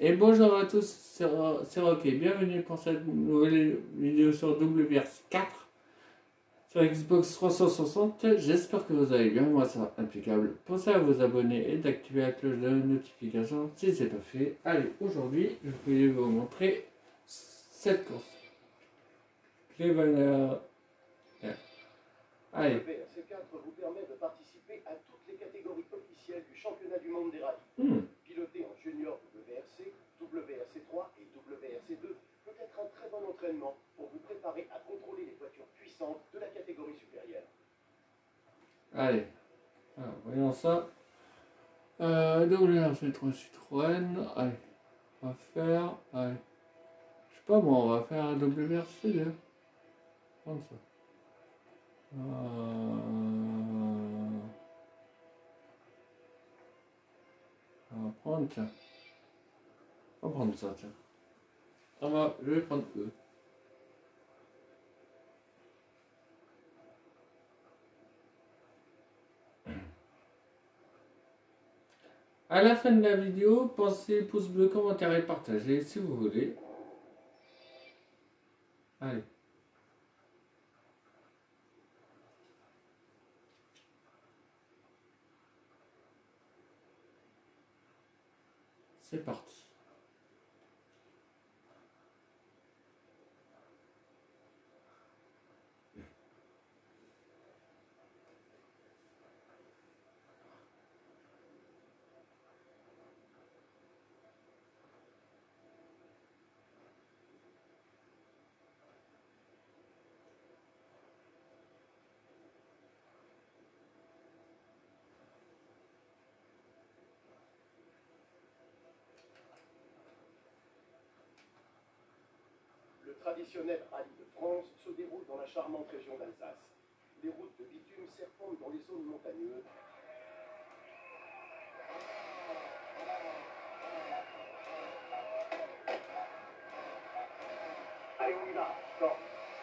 Et bonjour à tous, c'est Rock et bienvenue pour cette nouvelle vidéo sur WRC4 sur Xbox 360. J'espère que vous allez bien, moi ça va impeccable. Pensez à vous abonner et d'activer la cloche de notification si c'est pas fait. Allez, aujourd'hui je vais vous montrer cette course. Cleveland. Allez. WRC4 vous permet de participer à toutes les catégories officielles du championnat du monde des rallyes. Piloter en junior WRC, WRC3 et WRC2 peut être un très bon entraînement pour vous préparer à contrôler les voitures puissantes de la catégorie supérieure. Allez, alors, voyons ça. WRC3 Citroën. Allez, on va faire. Allez. Je sais pas moi, on va faire un WRC2. Comme ça. On va prendre, tiens. On va prendre ça, tiens. Je vais prendre E. À la fin de la vidéo, pensez pouce bleu, commentaire et partagez si vous voulez. Allez. C'est parti. Le traditionnel rallye de France se déroule dans la charmante région d'Alsace. Les routes de bitume serpentent dans les zones montagneuses. Allez, on y va, stop.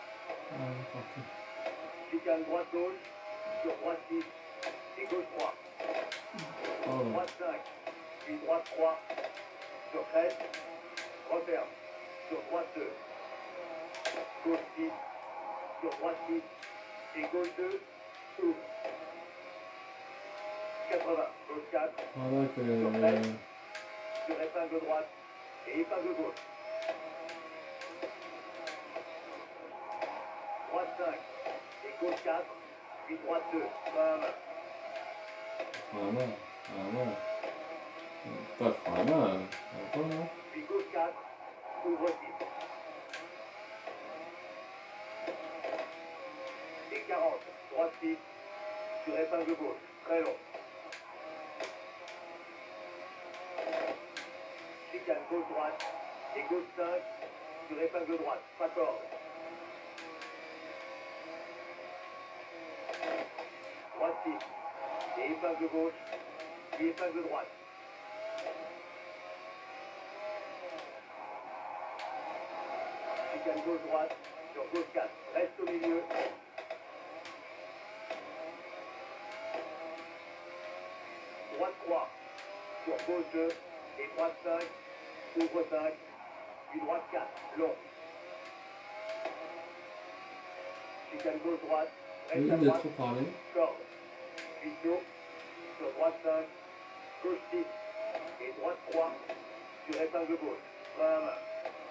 Chicane droite-gauche, sur droite 6 et gauche 3. Droite 5, puis droite 3, sur crête, referme, sur droite 2. Gauche 6, sur droite 6 et gauche 2, ouvre. 80, gauche 4, Voilà que sur crête, sur épingle droite et épingle gauche. Droite 5 et gauche 4, puis droite 2, main. Voilà. Pas voilà. Puis gauche 4, ouvre 6. Et 40, droite 6, sur épingle gauche, très long. Chicane gauche droite et gauche 5, sur épingle droite, pas corde. Droite 6, et épingle gauche, puis épingle droite. Chicane gauche droite, sur gauche 4, reste au milieu. Droite 3, sur gauche 2, et droite 5, ouvre 5, puis droite 4, long. Chicane gauche droite, reste à Il a droite, trop parlé. corde. Puis dos, sur droite 5, gauche 6, et droite 3, sur épingle gauche, main à main.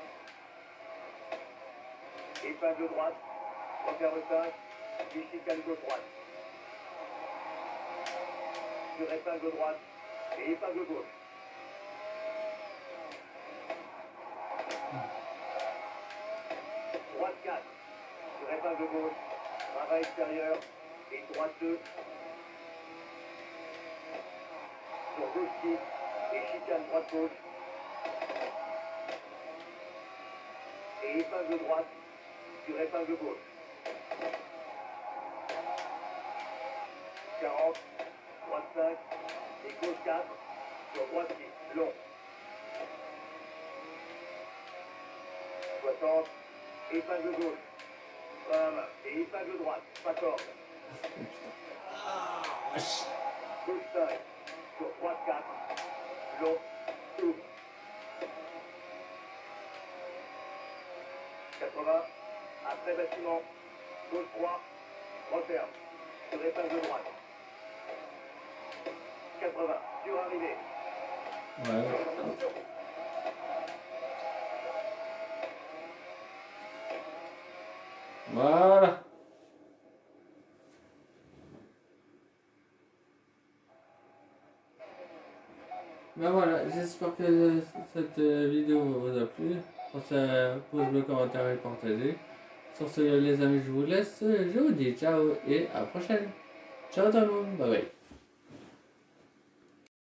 Épingle droite, referme 5, puis chicane gauche droite. Sur épingle droite et épingle gauche. Droite 4, sur épingle gauche, main extérieur et droite 2. Sur gauche 6 et chicane droite gauche. Et épingle droite sur épingle gauche. 40, droite 5 et gauche 4 sur droite 6, long. 60, épingle gauche, main à main et épingle droite, pas corde. Gauche 5 sur droite 4, long, ouvre. 80, après bâtiment, gauche 3, referme, sur épingle de droite. 80, sur arrivée. Ouais. Voilà. Ben voilà, j'espère que cette vidéo vous a plu. Pensez à poser le commentaire et partager. Sur ce, les amis, je vous laisse. Je vous dis ciao et à la prochaine. Ciao tout le monde. Bye bye.